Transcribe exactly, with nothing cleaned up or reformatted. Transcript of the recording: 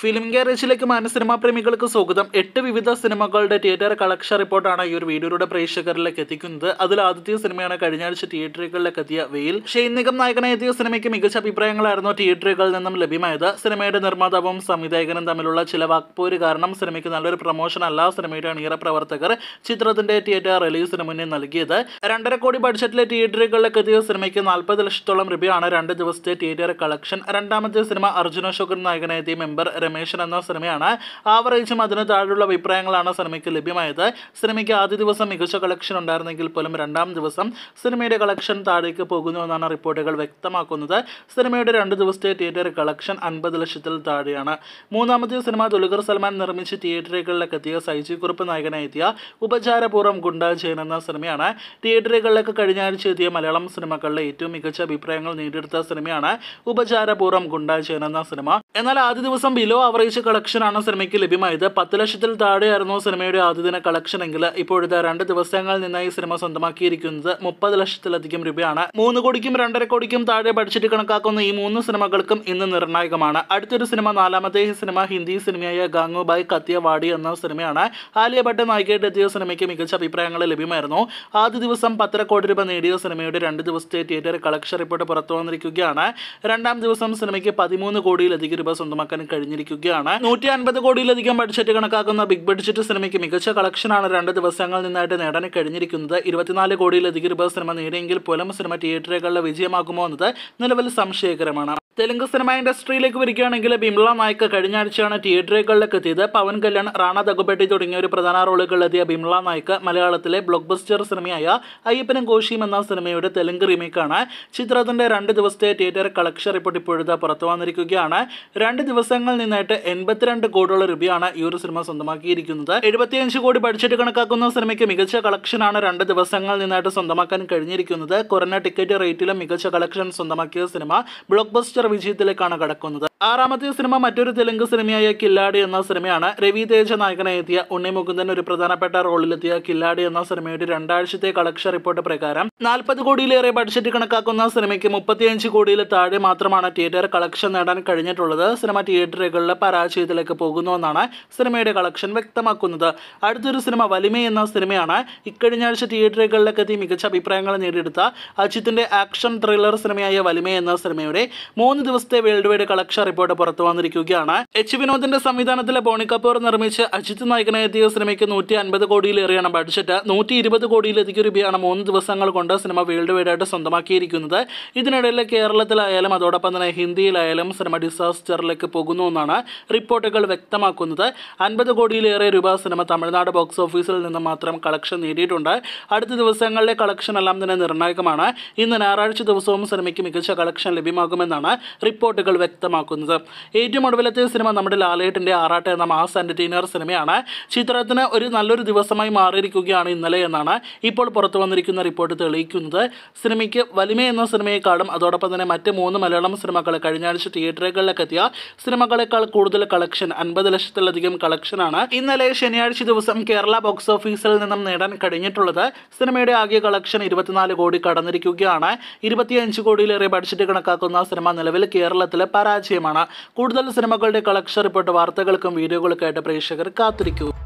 Film ഗാരേജിലേക്ക് മാന cinema പ്രേമികൾക്ക് സ്വാഗതം. എട്ട് വിവിധ സിനിമകളുടെ തിയേറ്റർ കളക്ഷൻ റിപ്പോർട്ടാണ് ഈ ഒരു വീഡിയോയുടെ പ്രേക്ഷകരിലേക്ക് എത്തിക്കുന്നത്. അതിൽ ആദ്യത്തെ സിനിമയാണ് കഴിഞ്ഞ ആഴ്ച തിയേറ്ററുകളിലേക്ക് എത്തിയ വെയിൽ. ഷെയ്ൻ നിഗം നായകനായി എത്തിയ സിനിമയ്ക്ക് മികച്ച അഭിപ്രായങ്ങളായിരുന്നു തിയേറ്ററുകളിൽ നിന്നും ലഭ്യമായത്. സിനിമയുടെ നിർമ്മാതാവും സംവിധായകനും തമ്മിലുള്ള ചില വാക്പോര് കാരണം സിനിമയ്ക്ക് നല്ലൊരു പ്രൊമോഷൻ അല്ല സിനിമയുടെ അണിയറ പ്രവർത്തകർ ചിത്രത്തിന്റെ തിയേറ്റർ റിലീസിന് മുന്നേ നൽകിയത്. രണ്ടര കോടി ബഡ്ജറ്റിലെ തിയേറ്ററുകളിലേക്ക് എത്തിയ സിനിമയ്ക്ക് നാൽപ്പത് ലക്ഷത്തോളം രൂപയാണ് രണ്ട് ദിവസത്തെ തിയേറ്റർ കളക്ഷൻ. രണ്ടാമത്തെ സിനിമ അർജുന അശോകൻ നായകനായി എത്തിയ മെമ്പർ രമേശൻ എന്ന സിനിമയാണ്. ആവറേജും അതിന് താഴെയുള്ള അഭിപ്രായങ്ങളാണ് സിനിമയ്ക്ക് ലഭ്യമായത്. സിനിമയ്ക്ക് ആദ്യ ദിവസം മികച്ച കളക്ഷൻ ഉണ്ടായിരുന്നെങ്കിൽ പോലും രണ്ടാം ദിവസം സിനിമയുടെ കളക്ഷൻ താഴേക്ക് പോകുന്നുവെന്നാണ് റിപ്പോർട്ടുകൾ വ്യക്തമാക്കുന്നത്. സിനിമയുടെ രണ്ട് ദിവസത്തെ തിയേറ്റർ കളക്ഷൻ അൻപത് ലക്ഷത്തിൽ താഴെയാണ്. മൂന്നാമത്തെ സിനിമ ദുൽഖർ സൽമാൻ നിർമ്മിച്ച് തിയേറ്ററുകളിലേക്ക് എത്തിയ സൈജി കുറുപ്പ് നായകനായി എത്തിയ ഉപചാരപൂർവ്വം ഗുണ്ടാ ജയൻ എന്ന സിനിമയാണ്. തിയേറ്ററുകളിലേക്ക് കഴിഞ്ഞ ആഴ്ച എത്തിയ മലയാളം സിനിമകളിലെ ഏറ്റവും മികച്ച അഭിപ്രായങ്ങൾ നേടിയെടുത്ത സിനിമയാണ് ഉപചാരപൂർവ്വം ഗുണ്ടാ ജയൻ എന്ന സിനിമ. എന്നാൽ ആദ്യ ദിവസം ബിലോ ആവറേജ് കളക്ഷനാണ് സിനിമയ്ക്ക് ലഭ്യമായത്. പത്ത് ലക്ഷത്തിൽ താഴെയായിരുന്നു സിനിമയുടെ ആദ്യ ദിന കളക്ഷൻ എങ്കിൽ ഇപ്പോഴത്തെ രണ്ട് ദിവസങ്ങളിൽ നിന്നായി സിനിമ സ്വന്തമാക്കിയിരിക്കുന്നത് മുപ്പത് ലക്ഷത്തിലധികം രൂപയാണ്. മൂന്ന് കോടിക്കും രണ്ടര കോടിക്കും താഴെ ബഡ്ജറ്റ് കണക്കാക്കുന്ന ഈ മൂന്ന് സിനിമകൾക്കും ഇന്ന് നിർണായകമാണ്. അടുത്തൊരു സിനിമ നാലാമത്തെ സിനിമ ഹിന്ദി സിനിമയായ ഗാംഗുബായ് കത്തിയവാടി എന്ന സിനിമയാണ്. ആലിയ ഭട്ട് നായികയായിട്ട് എത്തിയ സിനിമയ്ക്ക് മികച്ച അഭിപ്രായങ്ങൾ ലഭ്യമായിരുന്നു. ആദ്യ ദിവസം പത്തര കോടി രൂപ നേടിയ സിനിമയുടെ രണ്ട് ദിവസത്തെ തിയേറ്റർ കളക്ഷൻ റിപ്പോർട്ട് പുറത്തു വന്നിരിക്കുകയാണ്. രണ്ടാം ദിവസം സിനിമയ്ക്ക് പതിമൂന്ന് കോടിയിലധികം രൂപ സ്വന്തമാക്കാൻ കഴിഞ്ഞിരിക്കുകയാണ്. നൂറ്റി അൻപത് കോടിയിലധികം ബഡ്ജറ്റ് കണക്കാക്കുന്ന ബിഗ് ബഡ്ജറ്റ് സിനിമയ്ക്ക് മികച്ച കളക്ഷനാണ് രണ്ട് ദിവസങ്ങളിൽ നിന്നായിട്ട് നേടാൻ കഴിഞ്ഞിരിക്കുന്നത്. ഇരുപത്തിനാല് കോടിയിലധികം രൂപ സിനിമ നേടിയെങ്കിൽ പോലും സിനിമ തിയേറ്ററുകളിലെ വിജയമാകുമോ എന്നത് നിലവിൽ സംശയകരമാണ്. തെലുങ്ക് സിനിമ ഇൻഡസ്ട്രിയിലേക്ക് വരികയാണെങ്കിൽ ബിംല നായിക കഴിഞ്ഞ ആഴ്ചയാണ് തിയേറ്ററുകളിലേക്ക് എത്തിയത്. പവൻ കല്യാൺ, റാണ ദഗുബെട്ടി തുടങ്ങിയ ഒരു പ്രധാന റോളുകളിലെത്തിയ ബിംല നായിക മലയാളത്തിലെ ബ്ലോക്ക് ബസ്റ്റർ സിനിമയായ അയ്യപ്പനും കോശിയും എന്ന സിനിമയുടെ തെലുങ്ക് റീമേക്കാണ്. ചിത്രത്തിന്റെ രണ്ട് ദിവസത്തെ തിയേറ്റർ കളക്ഷൻ റിപ്പോർട്ട് ഇപ്പോഴത്തെ പുറത്തു വന്നിരിക്കുകയാണ്. രണ്ട് ദിവസങ്ങളിൽ നിന്നായിട്ട് എൺപത്തിരണ്ട് കോടിയോളം രൂപയാണ് ഈ ഒരു സിനിമ സ്വന്തമാക്കിയിരിക്കുന്നത്. എഴുപത്തിയഞ്ച് കോടി ബഡ്ജറ്റ് കണക്കാക്കുന്ന സിനിമയ്ക്ക് മികച്ച കളക്ഷനാണ് രണ്ട് ദിവസങ്ങളിൽ നിന്നായിട്ട് സ്വന്തമാക്കാൻ കഴിഞ്ഞിരിക്കുന്നത്. കുറഞ്ഞ ടിക്കറ്റ് റേറ്റിലും മികച്ച കളക്ഷൻ സ്വന്തമാക്കിയ സിനിമ ബ്ലോക്ക് ബസ്റ്റർ വിജയത്തിലേക്കാണ് കടക്കുന്നത്. ആറാമത്തെ സിനിമ മറ്റൊരു തെലുങ്ക് സിനിമയായ കില്ലാടി എന്ന സിനിമയാണ്. രവി തേജ നായകനായി എത്തിയ ഉണ്ണി മുകുന്ദൻ ഒരു പ്രധാനപ്പെട്ട റോളിലെത്തിയ കില്ലാടി എന്ന സിനിമയുടെ രണ്ടാഴ്ചത്തെ കളക്ഷൻ റിപ്പോർട്ട് പ്രകാരം നാൽപ്പത് കോടിയിലേറെ ബഡ്ജറ്റ് കണക്കാക്കുന്ന സിനിമയ്ക്ക് മുപ്പത്തിയഞ്ച് കോടിയിൽ താഴെ മാത്രമാണ് തിയേറ്റർ കളക്ഷൻ നേടാൻ കഴിഞ്ഞിട്ടുള്ളത്. സിനിമ തിയേറ്ററുകളിലെ പരാജയത്തിലേക്ക് പോകുന്നുവെന്നാണ് സിനിമയുടെ കളക്ഷൻ വ്യക്തമാക്കുന്നത്. അടുത്തൊരു സിനിമ വലിമൈ എന്ന സിനിമയാണ്. ഇക്കഴിഞ്ഞ ആഴ്ച തിയേറ്ററുകളിലേക്ക് എത്തി മികച്ച അഭിപ്രായങ്ങൾ നേടിയെടുത്ത അജിത്തിന്റെ ആക്ഷൻ ത്രില്ലർ സിനിമയായ വലിമൈ എന്ന സിനിമയുടെ മൂന്ന് ദിവസത്തെ വേൾഡ് വൈഡ് കളക്ഷൻ റിപ്പോർട്ട് പുറത്തു വന്നിരിക്കുകയാണ്. എച്ച് വിനോദിന്റെ സംവിധാനത്തിലെ ബോണി കപൂർ നിർമ്മിച്ച് അജിത്ത് നായകനായി എത്തിയ സിനിമയ്ക്ക് നൂറ്റി അൻപത് കോടിയിലേറെയാണ് ബഡ്ജറ്റ്. നൂറ്റി ഇരുപത് കോടിയിലധികം രൂപയാണ് മൂന്ന് ദിവസങ്ങൾ കൊണ്ട് സിനിമ വേൾഡ് വൈഡ് ആയിട്ട് സ്വന്തമാക്കിയിരിക്കുന്നത്. ഇതിനിടയിൽ കേരളത്തിലായാലും അതോടൊപ്പം തന്നെ ഹിന്ദിയിലായാലും സിനിമ ഡിസാസ്റ്ററിലേക്ക് പോകുന്നുവെന്നാണ് റിപ്പോർട്ടുകൾ വ്യക്തമാക്കുന്നത്. അൻപത് കോടിയിലേറെ രൂപ സിനിമ തമിഴ്നാട് ബോക്സ് ഓഫീസിൽ നിന്ന് മാത്രം കളക്ഷൻ നേടിയിട്ടുണ്ട്. അടുത്ത ദിവസങ്ങളിലെ കളക്ഷൻ എല്ലാം തന്നെ നിർണായകമാണ്. ഇന്ന് ഞായറാഴ്ച ദിവസവും സിനിമയ്ക്ക് മികച്ച കളക്ഷൻ ലഭ്യമാകുമെന്നാണ് റിപ്പോർട്ടുകൾ വ്യക്തമാക്കുന്നത്. ഏറ്റവും ഒടുവിലത്തെ സിനിമ നമ്മുടെ ലാലേട്ടന്റെ ആറാട്ട് എന്ന മാസ് എന്റർടൈനർ സിനിമയാണ്. ചിത്രത്തിന് ഒരു നല്ലൊരു ദിവസമായി മാറിയിരിക്കുകയാണ് ഇന്നലെ എന്നാണ് ഇപ്പോൾ പുറത്തു വന്നിരിക്കുന്ന റിപ്പോർട്ട് തെളിയിക്കുന്നത്. സിനിമയ്ക്ക് വലിമൈ എന്ന സിനിമയെക്കാളും അതോടൊപ്പം തന്നെ മറ്റ് മൂന്ന് മലയാളം സിനിമകൾ കഴിഞ്ഞ ആഴ്ച തിയേറ്ററുകളിലേക്ക് എത്തിയ സിനിമകളെക്കാൾ കൂടുതൽ കളക്ഷൻ അൻപത് ലക്ഷത്തിലധികം കളക്ഷനാണ് ഇന്നലെ ശനിയാഴ്ച ദിവസം കേരള ബോക്സ് ഓഫീസിൽ നിന്നും നേടാൻ കഴിഞ്ഞിട്ടുള്ളത്. സിനിമയുടെ ആകെ കളക്ഷൻ ഇരുപത്തിനാല് കോടി കടന്നിരിക്കുകയാണ്. ഇരുപത്തിയഞ്ച് കോടിയിലേറെ ബഡ്ജറ്റ് കണക്കാക്കുന്ന സിനിമ നിലവിൽ കേരളത്തിലെ പരാജയമാണ്. കൂടുതൽ സിനിമകളുടെ കളക്ഷൻ റിപ്പോർട്ട് വാർത്തകൾക്കും വീഡിയോകൾക്കായിട്ട് പ്രേക്ഷകർ കാത്തിരിക്കൂ.